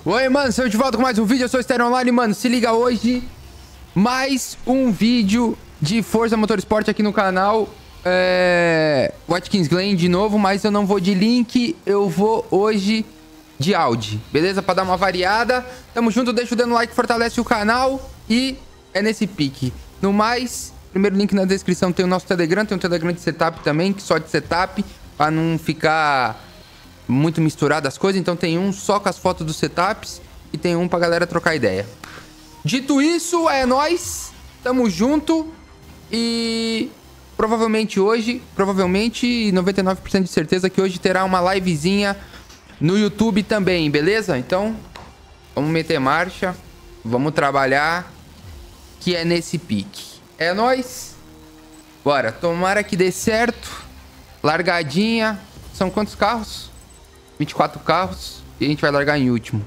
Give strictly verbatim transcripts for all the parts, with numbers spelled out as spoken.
Oi, mano, sou eu de volta com mais um vídeo. Eu sou o Stereo Online, mano. Se liga hoje, mais um vídeo de Forza Motorsport aqui no canal. É... Watkins Glen de novo, mas eu não vou de link. Eu vou hoje de Audi, beleza? Pra dar uma variada. Tamo junto, deixa o dando like, fortalece o canal. E é nesse pique. No mais, primeiro link na descrição tem o nosso Telegram. Tem um Telegram de setup também, que só de setup, pra não ficar muito misturado as coisas. Então tem um só com as fotos dos setups e tem um pra galera trocar ideia. Dito isso, é nóis. Tamo junto. E provavelmente hoje, provavelmente noventa e nove por cento de certeza que hoje terá uma livezinha no YouTube também, beleza? Então, vamos meter marcha. Vamos trabalhar, que é nesse pique. É nóis. Bora, tomara que dê certo. Largadinha. São quantos carros? vinte e quatro carros. E a gente vai largar em último.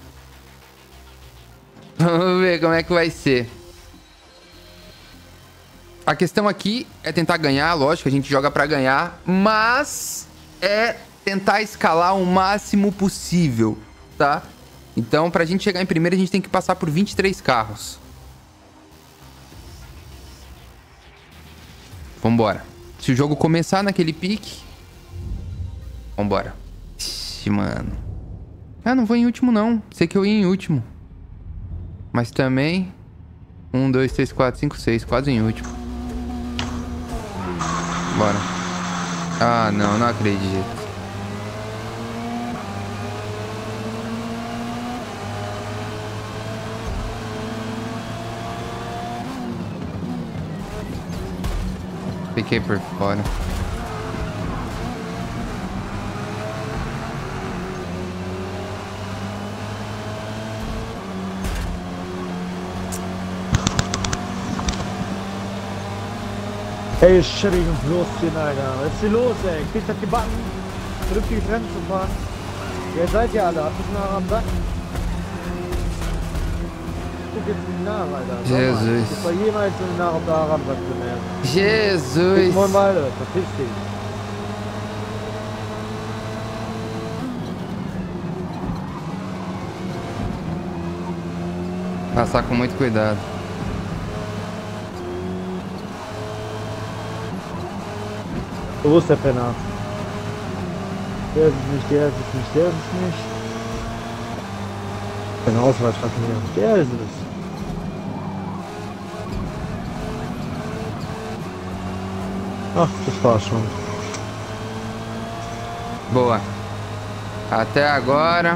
Vamos ver como é que vai ser. A questão aqui é tentar ganhar. Lógico, a gente joga pra ganhar. Mas é tentar escalar o máximo possível, tá? Então, pra gente chegar em primeiro, a gente tem que passar por vinte e três carros. Vambora. Se o jogo começar naquele pique... Vambora. Ixi, mano. Ah, não vou em último, não. Sei que eu ia em último. Mas também... Um, dois, três, quatro, cinco, seis. Quase em último. Bora. Ah, não. Não acredito. Fiquei por fora. Ey, schäbig und losziehen, Alter. Was ist hier los, ey? Kriegt das gebacken? Vernünftige Grenzen zu fahren. Wer seid ihr alle? Habt ihr nachher am Sack? Guck jetzt nicht nach, Alter. Jesus. Ich war jemals nicht nach, ob da Aram was gemerkt. Jesus. Moin Walde, verpiss dich. Passar com muito cuidado. Wo ist der Penner? Der ist es nicht, der ist es nicht, der ist es nicht. Ein Ausweichverkehr. Der ist es. Ach, das war schon. Boa. Até agora.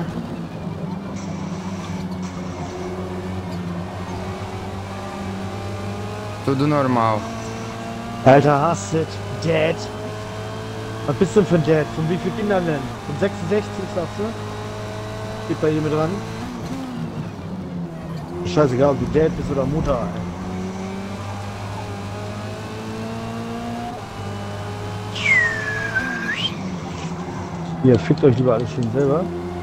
Tudo normal. Alter, hasset. Dad. Was bist du denn für ein Dad? Von wie vielen Kindern denn? Von sechsundsechzig, sagst du? Steht bei ihr mit dran? Scheißegal, ob du Dad bist oder Mutter, ey. Ihr fickt euch lieber alles schön selber.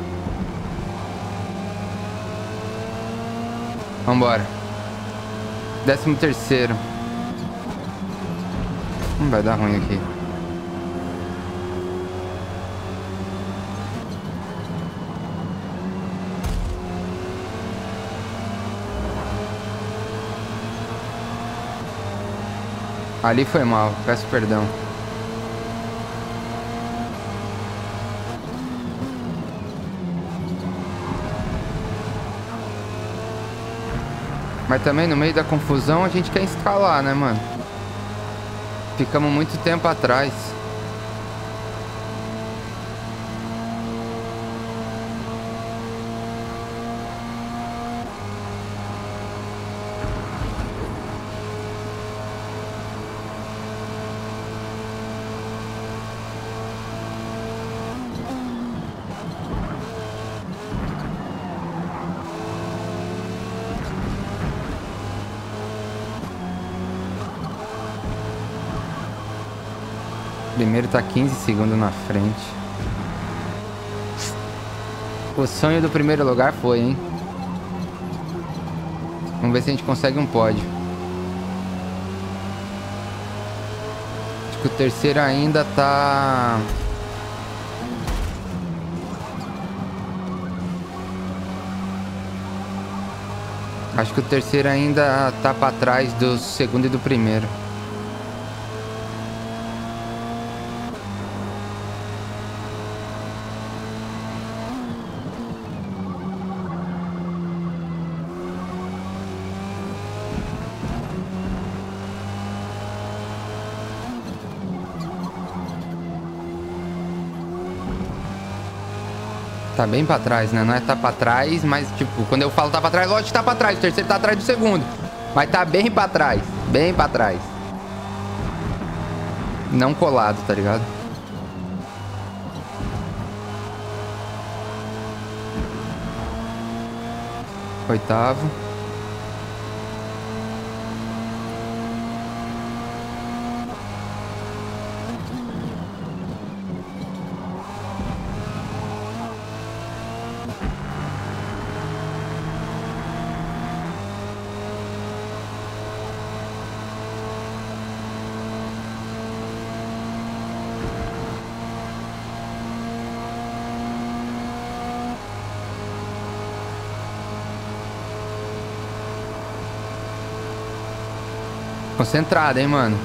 Vambora. Décimo terceiro. Não vai dar ruim aqui. Ali foi mal, peço perdão. Mas também no meio da confusão a gente quer escalar, né, mano? Ficamos muito tempo atrás. Primeiro tá quinze segundos na frente. O sonho do primeiro lugar foi, hein? Vamos ver se a gente consegue um pódio. Acho que o terceiro ainda tá... Acho que o terceiro ainda tá pra trás do segundo e do primeiro. Tá bem pra trás, né? Não é tá pra trás, mas, tipo, quando eu falo tá pra trás, lógico que tá pra trás. O terceiro tá atrás do segundo. Mas tá bem pra trás. Bem pra trás. Não colado, tá ligado? Oitavo. Concentrado, hein, mano.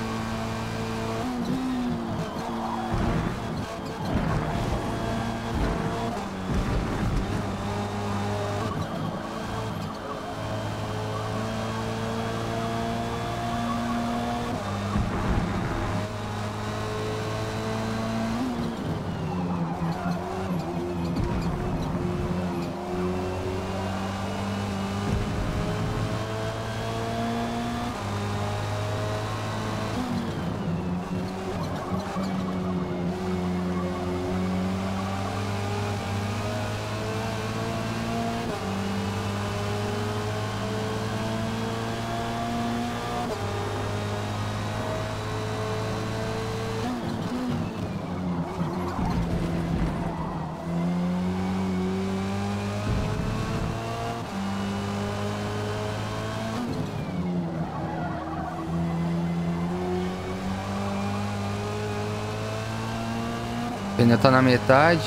O pneu tá na metade.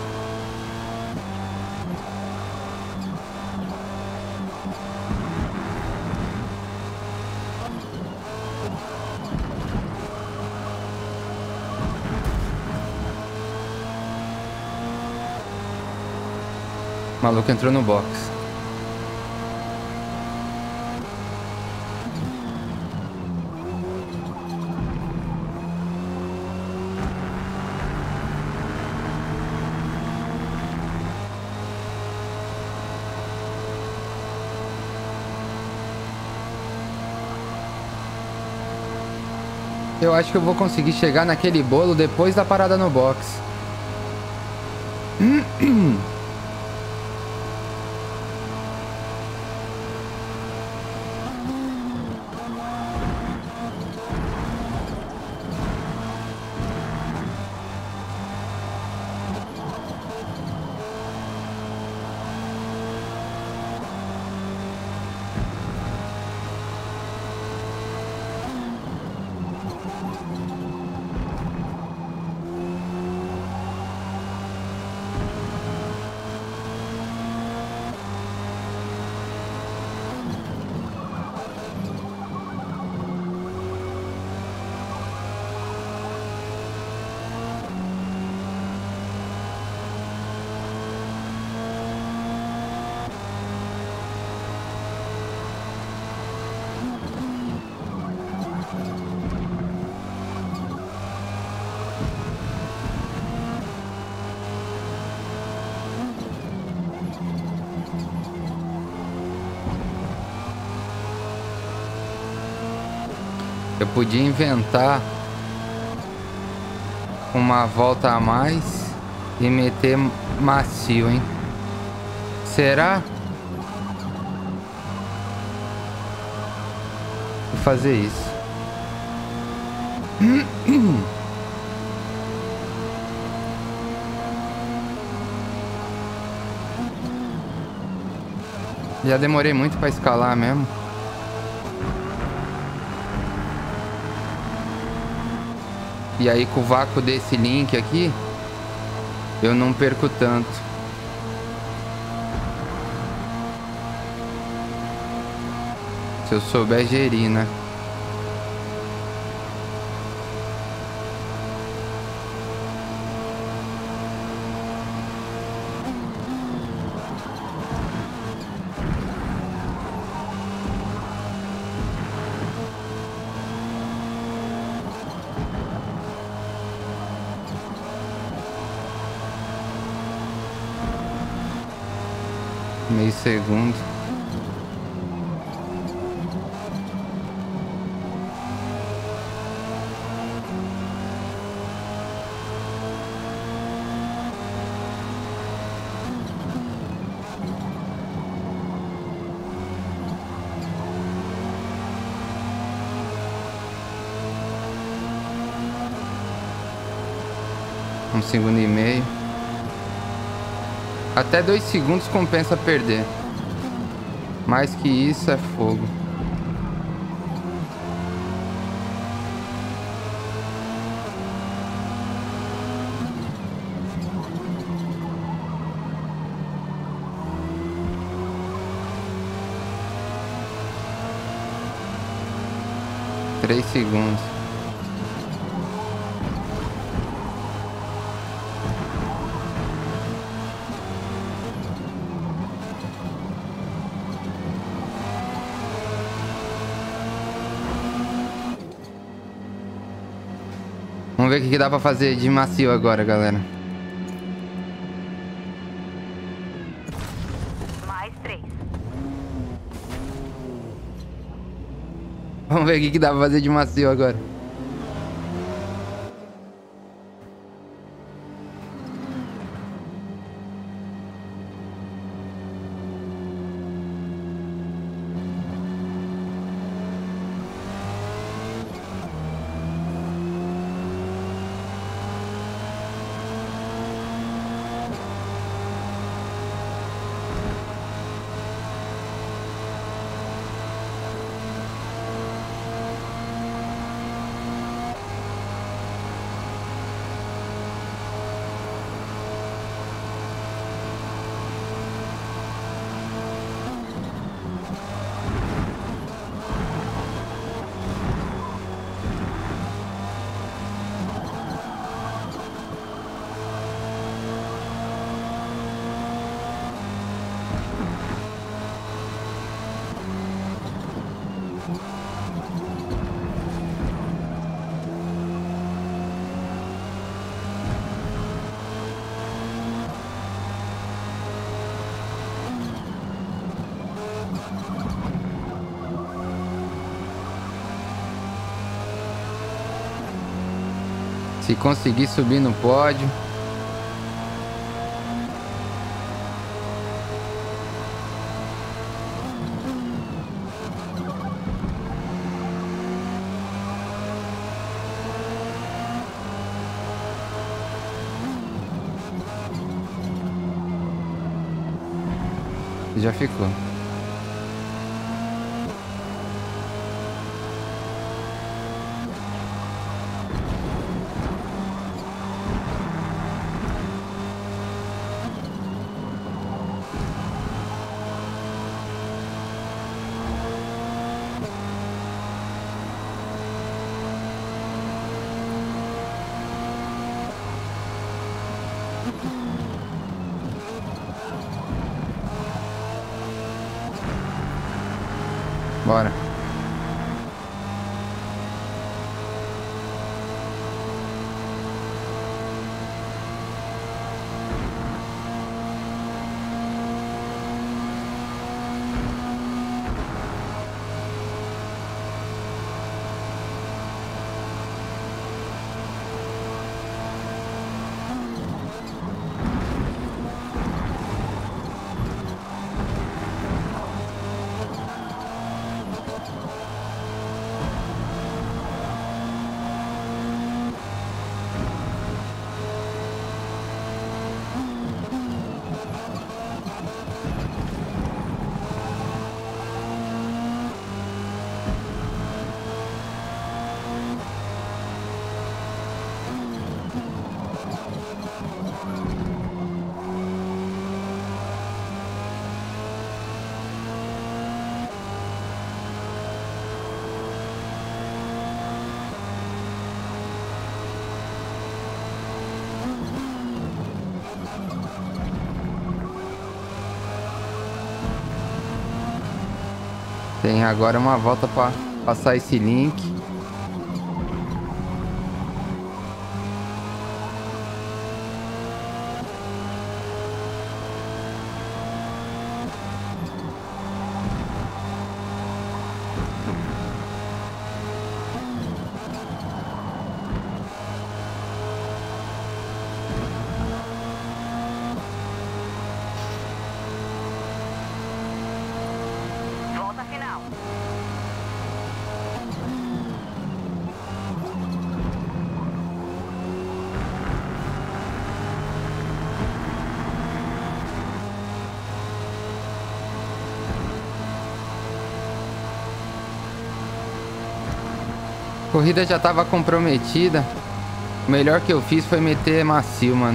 O maluco entrou no box. Eu acho que eu vou conseguir chegar naquele bolo depois da parada no box. Eu podia inventar uma volta a mais e meter macio, hein? Será? Vou fazer isso. Já demorei muito pra escalar mesmo. E aí com o vácuo desse link aqui, eu não perco tanto. Se eu souber gerir, né? Meio segundo. Um segundo e meio. Até dois segundos compensa perder. Mais que isso é fogo. Três segundos. Vamos ver o que que dá pra fazer de macio agora, galera. Mais três. Vamos ver o que que dá pra fazer de macio agora. Se conseguir subir no pódio. Já ficou. Bora. Tem agora uma volta pra passar esse link. Volta final. A corrida já tava comprometida. O melhor que eu fiz foi meter macio, mano.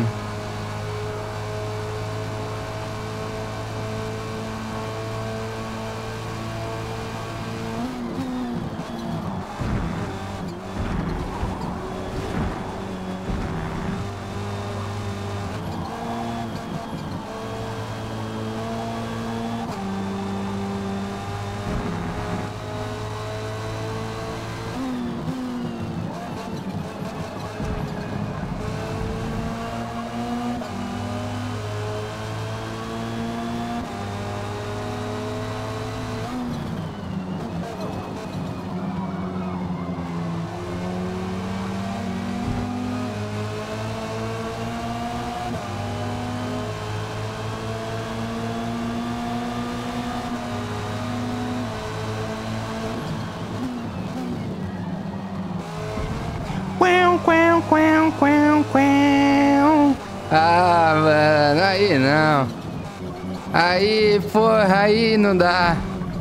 Ah, mano, aí não. Aí, porra, aí não dá.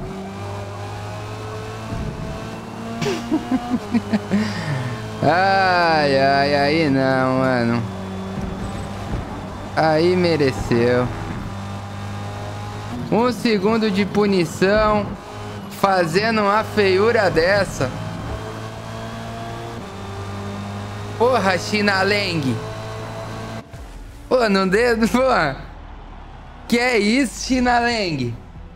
Ai, ai, aí não, mano. Aí mereceu. Um segundo de punição, fazendo uma feiura dessa. Porra, China Leng. Pô, não deu, pô. Que é isso, China Leng?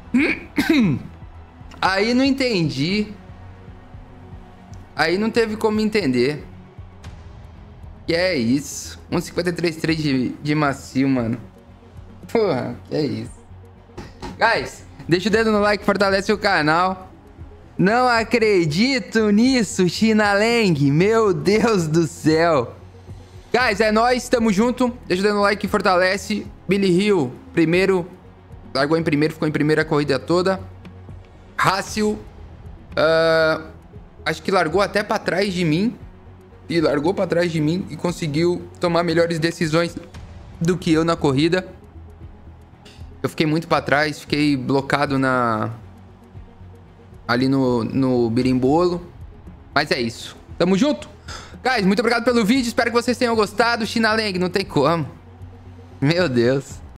Aí não entendi. Aí não teve como entender. Que é isso? um cinquenta e três três de, de macio, mano. Porra, que é isso? Guys, deixa o dedo no like, fortalece o canal. Não acredito nisso, China Leng. Meu Deus do céu. Guys, é nóis, tamo junto. Deixa o dedo no like que fortalece. Billy Hill, primeiro. Largou em primeiro, ficou em primeira corrida toda. Hassel. Uh, acho que largou até pra trás de mim. E largou pra trás de mim e conseguiu tomar melhores decisões do que eu na corrida. Eu fiquei muito pra trás, fiquei blocado na... ali no, no birimbolo. Mas é isso. Tamo junto. Guys, muito obrigado pelo vídeo. Espero que vocês tenham gostado. China Leng, não tem como. Meu Deus.